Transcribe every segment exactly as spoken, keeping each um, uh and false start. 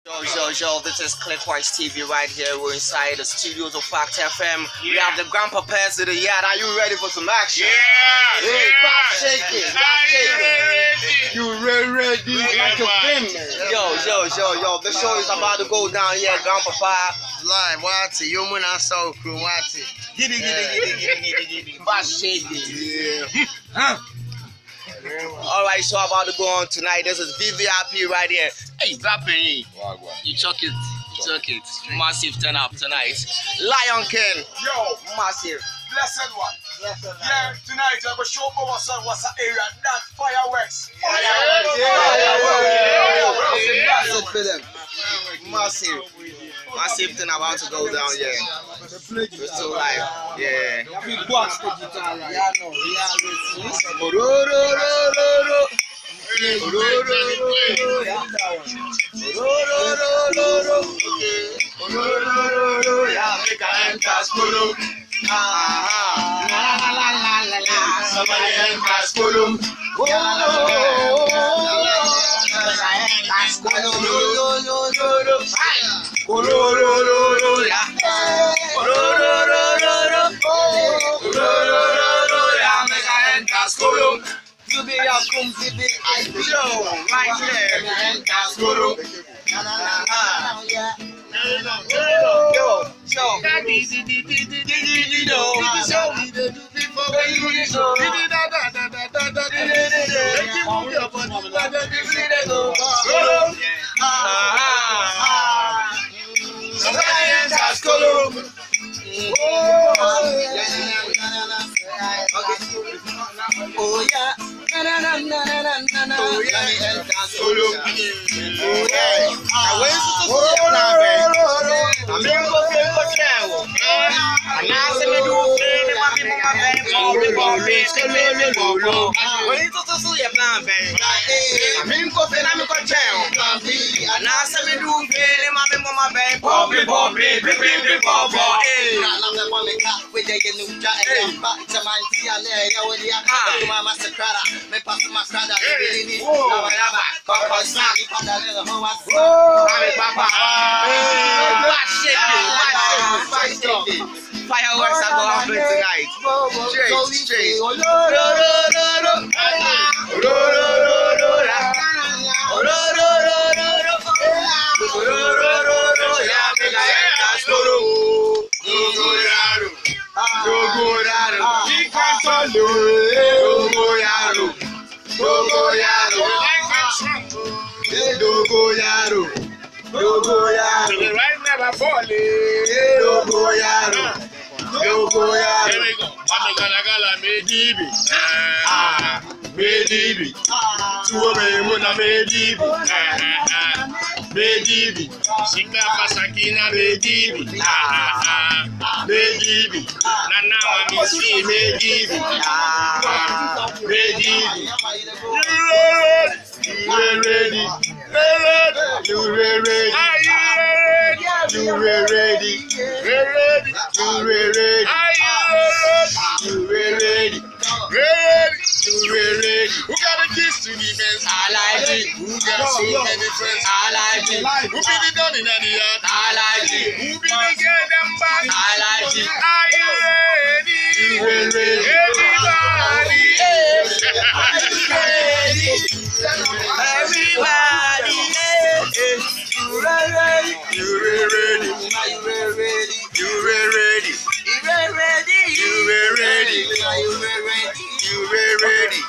Yo, yo, yo, this is Clickwise T V right here. We're inside the studios of Fact F M. Yeah. We have the Grandpa Pairs of the Yard. Are you ready for some action? Yeah! Hey, yeah. back shaking, back shaking. You ready? ready? Yeah, like a film. Yo, yo, yo, yo, the show is about to go down here, Grandpa Pie. Live, watch it. You and I saw crew, watch it. Giddy, giddy, giddy, giddy, giddy, giddy. Back shaking. Yeah. Huh? Alright, so about to go on tonight. This is V V I P right here. Hey, Vapping. You chuck it. You chuck it. Massive turn up tonight. Lion King. Yo, Massive. blessed one. Blessed one. Yeah, tonight I'm going to show my son what's the area. That fireworks. Fireworks. Yeah. Massive for them. Massive. Massive thing about to go down, yeah. We're still live. Yeah. Somebody enter school. You be a clumsy big show right here. Yo, oh yeah, na na na na na na na. Oh yeah, oh yeah. I went to the school now, baby. I'm here to go to the channel. And now see me do play my baby, my baby, Bobby, Bobby, Bobby, Bobby. When you to the school now, baby. I'm here to go to the channel. And now see me do play my baby, my baby, Bobby, Bobby, Bobby, Bobby. With the new jacket, back to my tea, and there you are. My master crada, my pastor, my crada, Papa, Sammy, Papa, the whole Papa. Fireworks are going to happen tonight. Straight, straight. Dogoyaro, Dogoyaro, the right never falling. Dogoyaro, Dogoyaro. Here we go. I'm gonna gala medibi. Ah, Medibi. Tuo me muna Medibi. Medibi. Sika pasakina Medibi. Ah, Medibi. Nana misi Medibi. Ah, Medibi. You were ready. You were ready. Are you ready? You were ready. Ready? You were ready. Are you You were ready. ready? You were ready. Who got a kiss to the best? I like it. Who got so many friends? I like it. Who be the done in the yard? I like it. Who be the get them back? I like it. Are you ready? You were ready. Everybody. Everybody, you were ready. You were ready. You were ready. You were ready. You were ready. You were ready. You were ready. You were ready.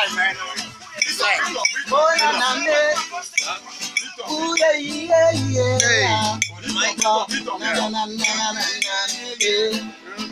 Oh, na na na. Ooh yeah yeah yeah. Na na na na na.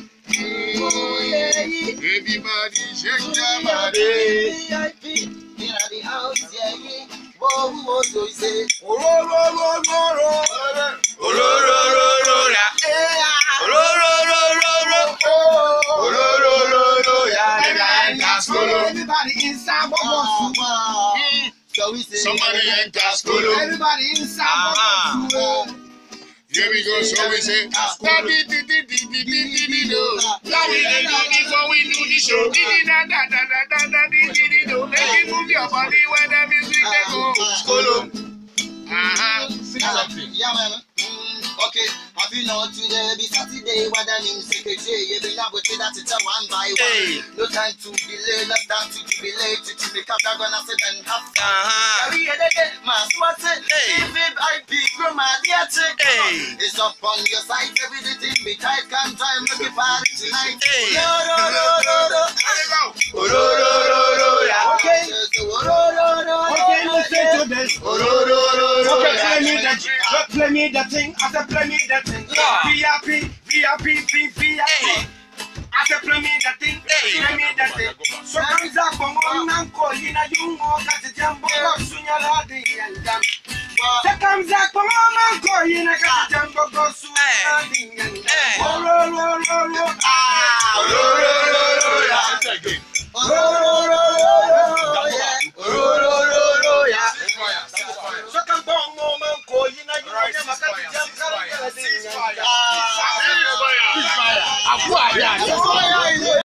Everybody shake your body. V I P in the house, yeah, yeah. Whoa, whoa, so you say, Oh, ro, ro, ro, ro, ro. oh, ro, ro, ro, ro, la, eh, ah. ro, ro, ro, ro, ro, oh, ro, ro, ro, ro, yeah, yeah, yeah. Everybody inside, one more. So we say, Somebody enter school. everybody inside, one more. Here we go, so we say, da di di di di di di di di do. Da we dey do before we do the show. Di di da da da da da da di di di do. Make you move your body when the music dey go. Skolo. Uh-huh. Sing something. Yeah, man. Okay, have you know today be Saturday? What the name secretary? You be now with that it's a one by one. No time to delay, not time to jubilate. To make up, I'm gonna sit and have fun. Carry a day, man, what's it? If I be from my dear chick, it's up on your side. Everything be tight, come time, look at party tonight. No, no, no, no, no. There you go. Okay, okay, listen to this. Okay, play me the play me the thing. I said play me the thing. V I P, V I P, V I P. I said play me the thing, play me the thing. So comes up from one uncle, you know you walk at the jumbo, soon you're loading and done. So comes up from one uncle, you know the jumbo, go soon loading and done. Oh, oh, oh, oh, oh, ah, oh, oh, oh, oh, oh, Fire. Fire. Fire.